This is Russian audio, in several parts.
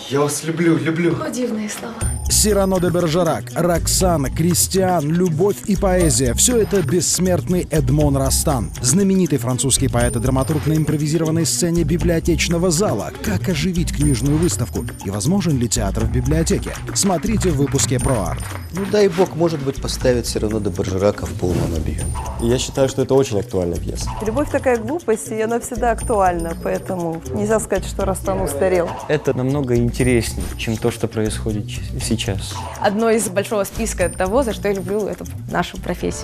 Я вас люблю, люблю. О, дивные слова. Сирано де Бержерак, Роксана, Кристиан, любовь и поэзия – все это бессмертный Эдмон Ростан, знаменитый французский поэт и драматург на импровизированной сцене библиотечного зала. Как оживить книжную выставку? И возможен ли театр в библиотеке? Смотрите в выпуске про арт. Ну, дай бог, может быть, поставить Сирано де Бержерака в полном объеме. Я считаю, что это очень актуальная пьеса. Любовь такая глупость, и она всегда актуальна, поэтому нельзя сказать, что Ростан устарел. Это намного интереснее, чем то, что происходит сейчас. Одно из большого списка того, за что я люблю эту нашу профессию.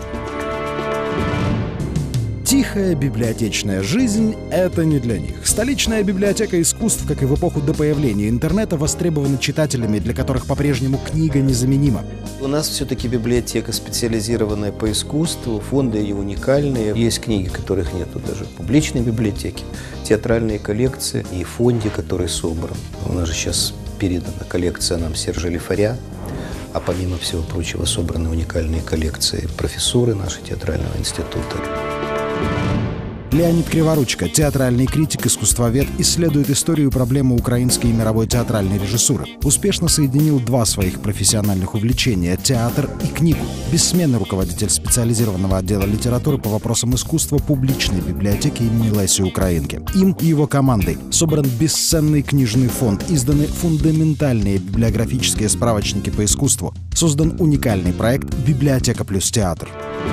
Тихая библиотечная жизнь – это не для них. Столичная библиотека искусств, как и в эпоху до появления интернета, востребована читателями, для которых по-прежнему книга незаменима. У нас все-таки библиотека, специализированная по искусству, фонды ее уникальные. Есть книги, которых нету даже в публичной библиотеке, театральные коллекции и в фонде, который собран. У нас же сейчас передана коллекция нам Сержа Лифаря, а помимо всего прочего собраны уникальные коллекции профессуры нашего театрального института. Леонид Криворучко, театральный критик, искусствовед, исследует историю и проблемы украинской и мировой театральной режиссуры. Успешно соединил два своих профессиональных увлечения – театр и книгу. Бессменный руководитель специализированного отдела литературы по вопросам искусства публичной библиотеки имени Леси Украинки. Им и его командой собран бесценный книжный фонд, изданы фундаментальные библиографические справочники по искусству, создан уникальный проект «Библиотека плюс театр».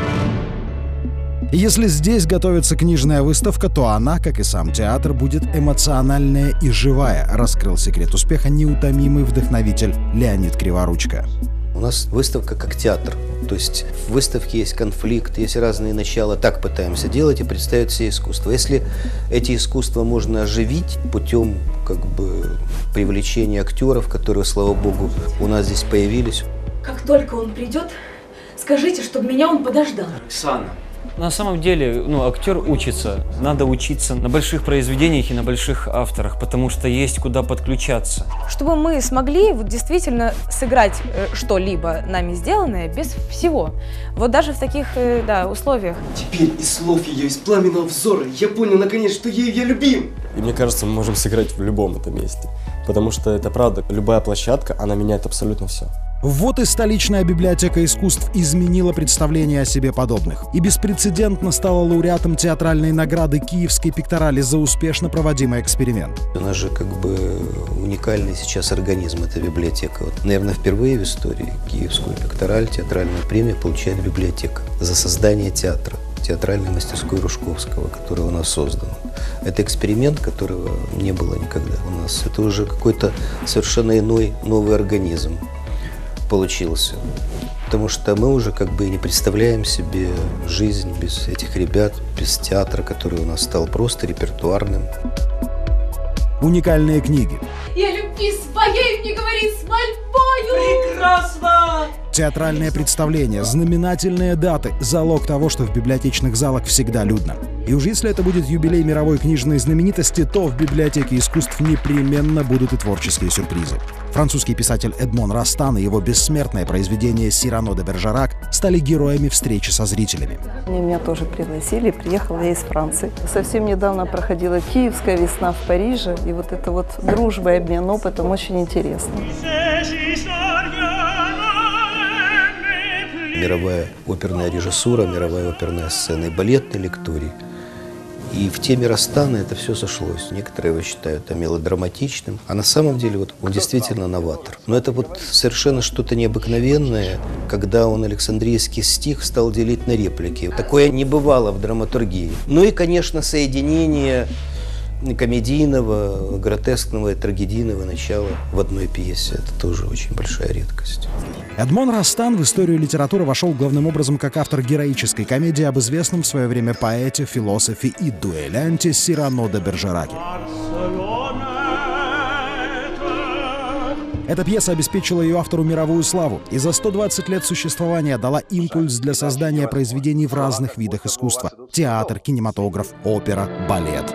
Если здесь готовится книжная выставка, то она, как и сам театр, будет эмоциональная и живая, раскрыл секрет успеха неутомимый вдохновитель Леонид Криворучко. У нас выставка как театр. То есть в выставке есть конфликт, есть разные начала. Так пытаемся делать и представить все искусства. Если эти искусства можно оживить путем привлечения актеров, которые, слава богу, у нас здесь появились. Как только он придет, скажите, чтобы меня он подождал. Оксана. На самом деле, актер учится. Надо учиться на больших произведениях и на больших авторах, потому что есть куда подключаться. Чтобы мы смогли действительно сыграть что-либо нами сделанное без всего. Вот даже в таких, условиях. Теперь из слов ее, из пламенного взора я понял наконец, что ею я любим. И мне кажется, мы можем сыграть в любом этом месте. Потому что это правда, любая площадка, она меняет абсолютно все. Вот и столичная библиотека искусств изменила представление о себе подобных и беспрецедентно стала лауреатом театральной награды Киевской пекторали за успешно проводимый эксперимент. У нас же уникальный сейчас организм, эта библиотека. Наверное, впервые в истории Киевскую пектораль, театральную премию получает библиотека за создание театра, театральной мастерской Рушковского, который у нас создан. Это эксперимент, которого не было никогда у нас. Это уже какой-то совершенно иной новый организм получился. Потому что мы уже не представляем себе жизнь без этих ребят, без театра, который у нас стал просто репертуарным. Уникальные книги. Я любви своей не говори с мольбою! Прекрасно! Театральное представление, знаменательные даты – залог того, что в библиотечных залах всегда людно. И уж если это будет юбилей мировой книжной знаменитости, то в библиотеке искусств непременно будут и творческие сюрпризы. Французский писатель Эдмон Ростан и его бессмертное произведение «Сирано де Бержерак» стали героями встречи со зрителями. Меня тоже пригласили, приехала я из Франции. Совсем недавно проходила Киевская весна в Париже, и вот эта дружба и обмен опытом очень интересно. Мировая оперная режиссура, мировая оперная сцена и балетный лекторий. И в теме Ростана это все сошлось. Некоторые его считают мелодраматичным, а на самом деле он действительно новатор. Но это совершенно что-то необыкновенное, когда он александрийский стих стал делить на реплики. Такое не бывало в драматургии. Ну и, конечно, соединение комедийного, гротескного и трагедийного начала в одной пьесе. Это тоже очень большая редкость. Эдмон Ростан в историю литературы вошел главным образом как автор героической комедии об известном в свое время поэте, философе и дуэлянте Сирано де Бержераке. Эта пьеса обеспечила ее автору мировую славу и за 120 лет существования дала импульс для создания произведений в разных видах искусства – театр, кинематограф, опера, балет.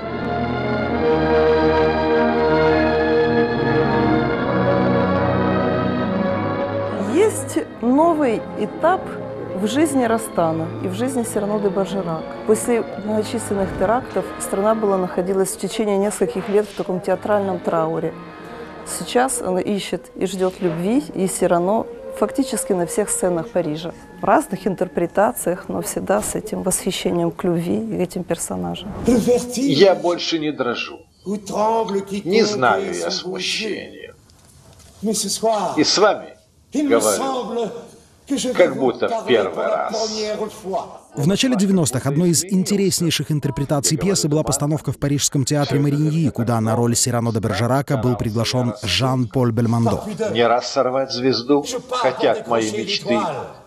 Есть новый этап в жизни Ростана и в жизни Сирано де Бержерак. После многочисленных терактов страна находилась в течение нескольких лет в таком театральном трауре. Сейчас она ищет и ждет любви, и Сирано фактически на всех сценах Парижа. В разных интерпретациях, но всегда с этим восхищением к любви и этим персонажам. Я больше не дрожу. Не знаю я смущения. И с вами говорю, как будто в первый раз. В начале 90-х одной из интереснейших интерпретаций пьесы была постановка в Парижском театре Мариньи, куда на роль Сирано де Бержерака был приглашен Жан-Поль Бельмондо. Не раз сорвать звезду хотят мои мечты,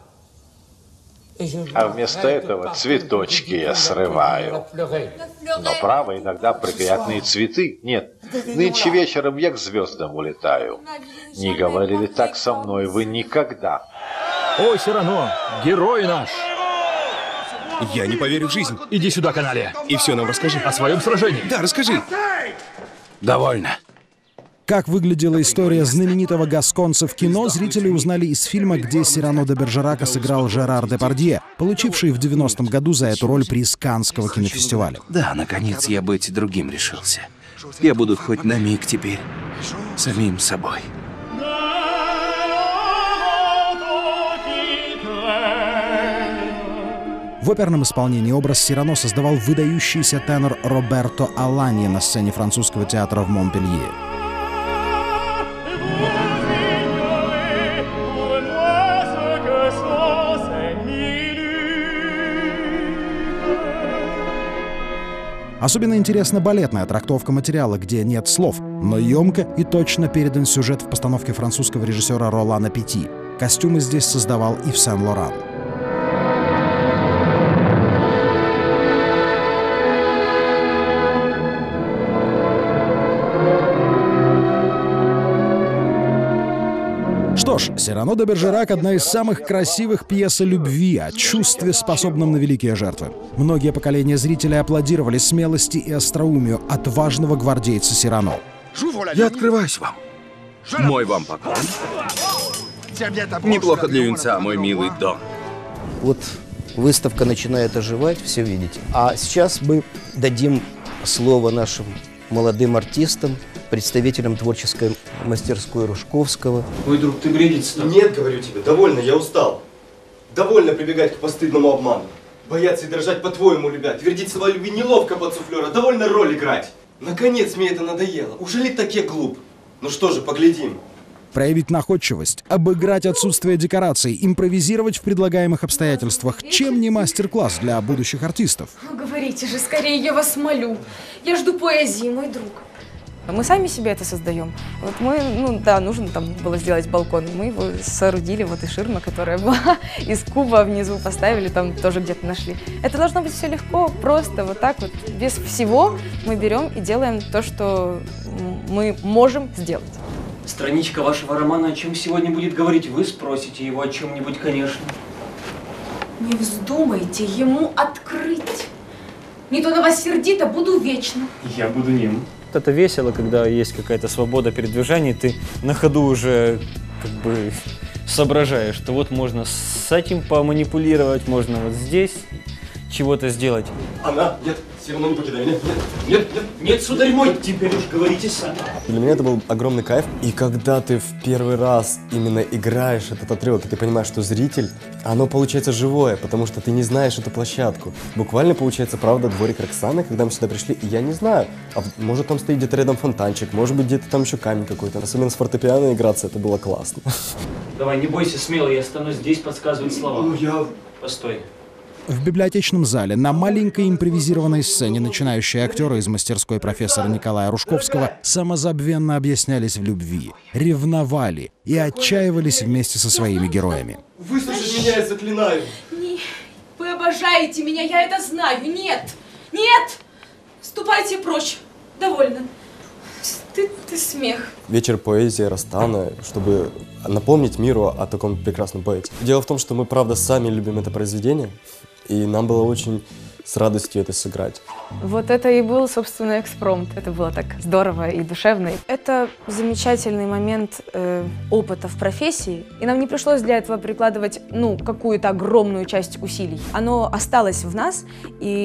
а вместо этого цветочки я срываю. Но право, иногда приятные цветы. Нет, нынче вечером я к звездам улетаю. Не говорили так со мной вы никогда. Ой, Сирано, герой наш! Я не поверю в жизнь. Иди сюда, канале. И все нам расскажи. О своем сражении. Да, расскажи. Довольно. Как выглядела история знаменитого гасконца в кино, зрители узнали из фильма, где Сирано де Бержерака сыграл Жерар Депардье, получивший в 90-м году за эту роль приз Каннского кинофестиваля. Да, наконец я быть другим решился. Я буду хоть на миг теперь самим собой. В оперном исполнении образ Сирано создавал выдающийся тенор Роберто Аланьи на сцене французского театра в Монпелье. Особенно интересна балетная трактовка материала, где нет слов, но емко и точно передан сюжет в постановке французского режиссера Ролана Пети. Костюмы здесь создавал Ив Сен-Лоран. Что ж, Сирано де Бержерак — одна из самых красивых пьес о любви, о чувстве, способном на великие жертвы. Многие поколения зрителей аплодировали смелости и остроумию отважного гвардейца Сирано. Я открываюсь вам. Мой вам поклон. Неплохо для юнца, мой милый Дон. Вот выставка начинает оживать, все видите. А сейчас мы дадим слово нашим молодым артистам, представителям творческой мастерской Ружковского. Ой, друг, ты бредить стал? Нет, говорю тебе, довольно, я устал. Довольно прибегать к постыдному обману. Бояться и дрожать по-твоему, любя. Твердить слова любви неловко под суфлера. Довольно роль играть. Наконец мне это надоело. Уже ли так я глуп? Ну что же, поглядим. Проявить находчивость, обыграть отсутствие декораций, импровизировать в предлагаемых обстоятельствах. Чем не мастер-класс для будущих артистов? Говорите же скорее, я вас молю. Я жду поэзии, мой друг. Мы сами себе это создаем. Вот мы, нужно там было сделать балкон. Мы его соорудили, вот и ширма, которая была из куба внизу поставили, там тоже где-то нашли. Это должно быть все легко, просто, вот так вот, без всего мы берем и делаем то, что мы можем сделать. Страничка вашего романа о чем сегодня будет говорить? Вы спросите его о чем-нибудь, конечно. Не вздумайте ему открыть. Не то на вас сердито, буду вечно. Я буду ним. Это весело, когда есть какая-то свобода передвижения, ты на ходу уже как бы соображаешь, что вот можно с этим поманипулировать, можно вот здесь чего-то сделать. Она? Нет, все равно не покидай. Нет. Нет, сударь мой, теперь уж говорите сами. Для меня это был огромный кайф. И когда ты в первый раз именно играешь этот отрывок, и ты понимаешь, что зритель, оно получается живое, потому что ты не знаешь эту площадку. Буквально получается, правда, дворик Роксаны, когда мы сюда пришли, и я не знаю, может там стоит где-то рядом фонтанчик, может быть где-то там еще камень какой-то. Особенно с фортепиано играться, это было классно. Давай, не бойся, смело, я останусь здесь подсказывать слова. Ну я... Постой. В библиотечном зале на маленькой импровизированной сцене начинающие актеры из мастерской профессора Николая Ружковского самозабвенно объяснялись в любви, ревновали и отчаивались вместе со своими героями. Выслушать меня, я заклинаю. Вы обожаете меня, я это знаю. Нет! Нет! Ступайте прочь. Довольно. Ты смех. Вечер поэзии Растана, чтобы напомнить миру о таком прекрасном поэте. Дело в том, что мы, правда, сами любим это произведение, и нам было очень с радостью это сыграть. Вот это и был, собственно, экспромт. Это было так здорово и душевно. Это замечательный момент опыта в профессии, и нам не пришлось для этого прикладывать, какую-то огромную часть усилий. Оно осталось в нас, и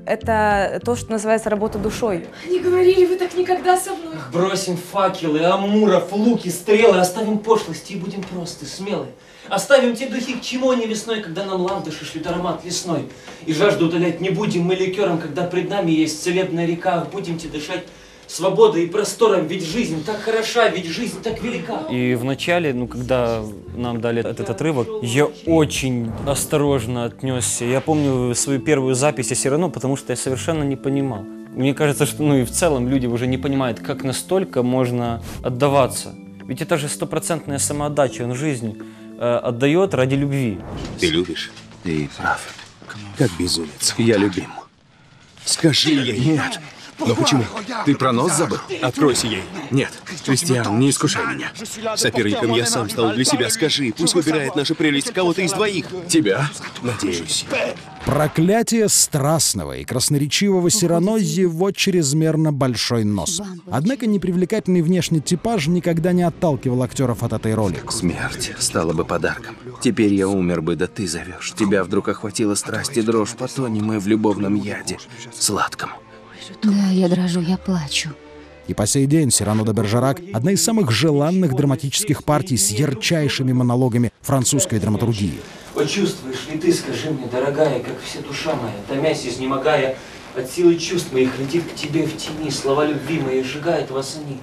это то, что называется работа душой. Не говорили вы так никогда со мной. Бросим факелы, амуров, луки, стрелы, оставим пошлости и будем просты, смелы. Оставим те духи, к чему они весной, когда нам ландыши шлют аромат лесной. И жажду утолять не будем мы ликером, когда пред нами есть целебная река. Будемте дышать свободой и простором, ведь жизнь так хороша, ведь жизнь так велика. И вначале, когда нам дали этот отрывок, я очень осторожно отнесся. Я помню свою первую запись о Сирано, потому что я совершенно не понимал. Мне кажется, что и в целом люди уже не понимают, как настолько можно отдаваться. Ведь это же стопроцентная самоотдача, он жизнь отдает ради любви. Ты любишь? Ты прав. Как безумец. Я любим. Скажи ей нет. Но почему? Ты про нос забыл? Откройся ей. Нет, Кристиан, не искушай меня. Соперником я сам стал для себя. Скажи, пусть выбирает наша прелесть кого-то из двоих. Тебя? Надеюсь. Проклятие страстного и красноречивого Сирано — его чрезмерно большой нос. Однако непривлекательный внешний типаж никогда не отталкивал актеров от этой роли. Смерть стала бы подарком. Теперь я умер бы, да ты зовешь. Тебя вдруг охватила страсть и дрожь, потонем мы в любовном яде. Сладком. Да, я дрожу, я плачу. И по сей день Сирано де Бержерак — одна из самых желанных драматических партий с ярчайшими монологами французской драматургии. Почувствуешь ли ты, скажи мне, дорогая, как вся душа моя, томясь, изнемогая, от силы чувств моих летит к тебе в тени, слова любви мои сжигают вас они.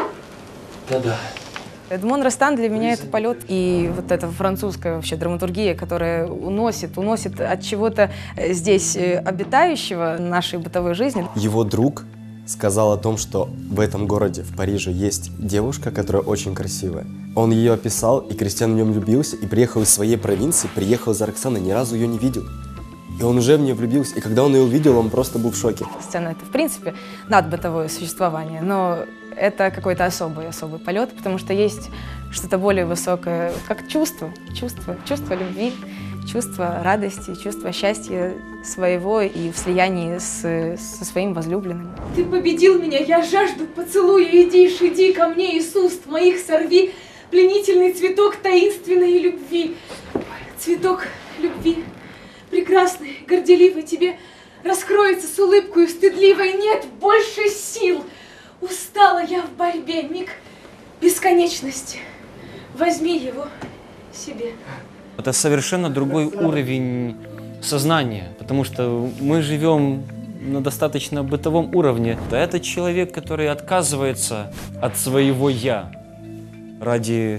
Да-да. Эдмон Ростан для меня это полет, и вот эта французская вообще драматургия, которая уносит от чего-то здесь обитающего нашей бытовой жизни. Его друг сказал о том, что в этом городе, в Париже, есть девушка, которая очень красивая. Он ее описал, и Кристиан в нем влюбился, и приехал из своей провинции, приехал за Роксаной, ни разу ее не видел. И он уже в нее влюбился, и когда он ее увидел, он просто был в шоке. Сцена — это, в принципе, надбытовое существование, но это какой-то особый полет, потому что есть что-то более высокое, как чувство любви, чувство радости, чувство счастья своего и в слиянии со своим возлюбленным. Ты победил меня, я жажду поцелуя, иди ко мне, из уст моих сорви пленительный цветок таинственной любви. Цветок любви, прекрасный, горделивый, тебе раскроется с улыбкой стыдливой, нет больше сил. Устала я в борьбе, миг бесконечности. Возьми его себе. Это совершенно другой уровень сознания, потому что мы живем на достаточно бытовом уровне. Это человек, который отказывается от своего «я» ради...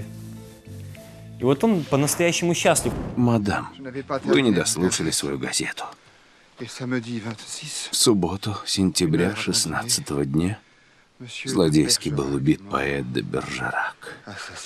И вот он по-настоящему счастлив. Мадам, вы не дослушали свою газету. В субботу, сентября 16-го дня, злодейски был убит поэт де Бержерак.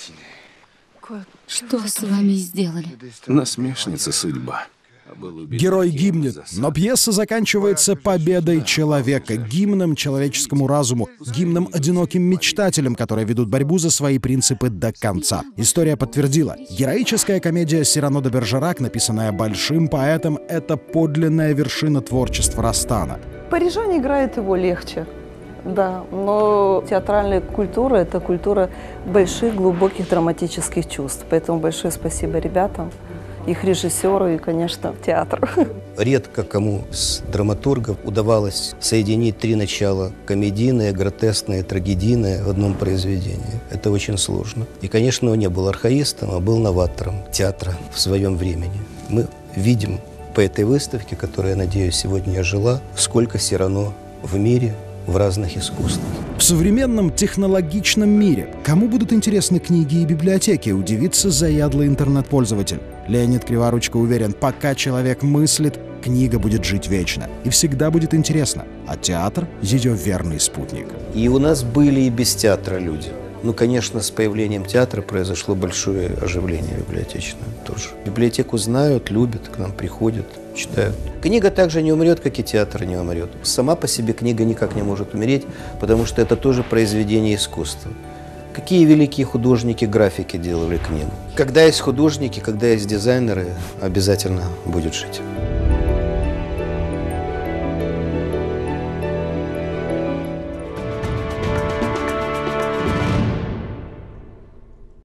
Что с вами сделали? Насмешница судьба. Герой гибнет, но пьеса заканчивается победой человека, гимном человеческому разуму, гимном одиноким мечтателям, которые ведут борьбу за свои принципы до конца. История подтвердила, героическая комедия Сирано де Бержерак, написанная большим поэтом, это подлинная вершина творчества Ростана. Парижане играют его легче. Да, но театральная культура – это культура больших, глубоких драматических чувств. Поэтому большое спасибо ребятам, их режиссеру и, конечно, театру. Редко кому с драматургов удавалось соединить три начала – комедийное, гротескное, трагедийное – в одном произведении. Это очень сложно. И, конечно, он не был архаистом, а был новатором театра в своем времени. Мы видим по этой выставке, которая, я надеюсь, сегодня ожила, сколько Сирано в мире, в разных искусствах. В современном технологичном мире кому будут интересны книги и библиотеки, удивится заядлый интернет-пользователь. Леонид Криворучко уверен, пока человек мыслит, книга будет жить вечно. И всегда будет интересно. А театр — ее верный спутник. И у нас были и без театра люди. Ну, конечно, с появлением театра произошло большое оживление библиотечное тоже. Библиотеку знают, любят, к нам приходят, читают. Книга также не умрет, как и театр не умрет. Сама по себе книга никак не может умереть, потому что это тоже произведение искусства. Какие великие художники, графики делали книгу? Когда есть художники, когда есть дизайнеры, обязательно будет жить.